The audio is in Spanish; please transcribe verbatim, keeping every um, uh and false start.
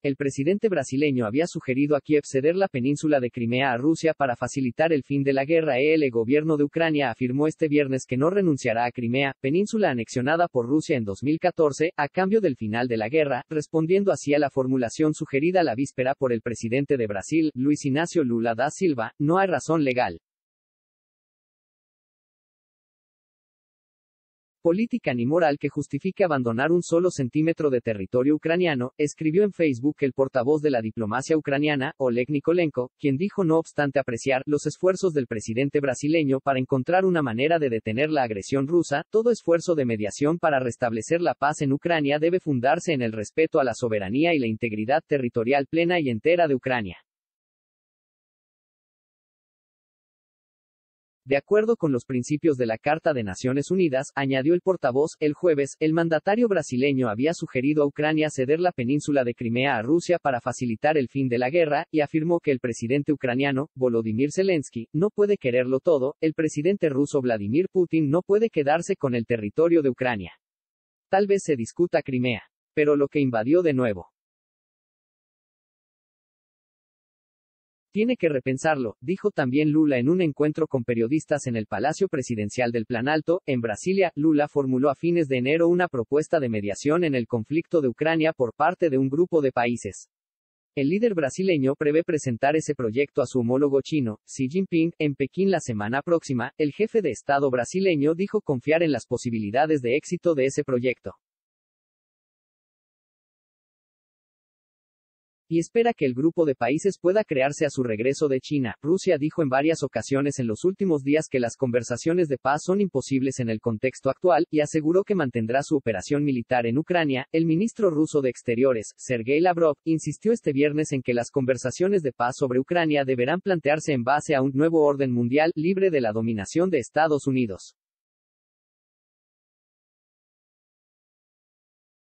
El presidente brasileño había sugerido a Kiev ceder la península de Crimea a Rusia para facilitar el fin de la guerra. El gobierno de Ucrania afirmó este viernes que no renunciará a Crimea, península anexionada por Rusia en dos mil catorce, a cambio del final de la guerra, respondiendo así a la formulación sugerida la víspera por el presidente de Brasil, Luis Inácio Lula da Silva: no hay razón legal, política ni moral que justifique abandonar un solo centímetro de territorio ucraniano, escribió en Facebook el portavoz de la diplomacia ucraniana, Oleg Nikolenko, quien dijo no obstante apreciar los esfuerzos del presidente brasileño para encontrar una manera de detener la agresión rusa. Todo esfuerzo de mediación para restablecer la paz en Ucrania debe fundarse en el respeto a la soberanía y la integridad territorial plena y entera de Ucrania. De acuerdo con los principios de la Carta de Naciones Unidas, añadió el portavoz, el jueves, el mandatario brasileño había sugerido a Ucrania ceder la península de Crimea a Rusia para facilitar el fin de la guerra, y afirmó que el presidente ucraniano, Volodymyr Zelensky, no puede quererlo todo. El presidente ruso Vladimir Putin no puede quedarse con el territorio de Ucrania. Tal vez se discuta Crimea, pero lo que invadió de nuevo. Tiene que repensarlo, dijo también Lula en un encuentro con periodistas en el Palacio Presidencial del Planalto, en Brasilia. Lula formuló a fines de enero una propuesta de mediación en el conflicto de Ucrania por parte de un grupo de países. El líder brasileño prevé presentar ese proyecto a su homólogo chino, Xi Jinping, en Pekín la semana próxima. El jefe de Estado brasileño dijo confiar en las posibilidades de éxito de ese proyecto y espera que el grupo de países pueda crearse a su regreso de China. Rusia dijo en varias ocasiones en los últimos días que las conversaciones de paz son imposibles en el contexto actual, y aseguró que mantendrá su operación militar en Ucrania. El ministro ruso de Exteriores, Sergei Lavrov, insistió este viernes en que las conversaciones de paz sobre Ucrania deberán plantearse en base a un nuevo orden mundial, libre de la dominación de Estados Unidos.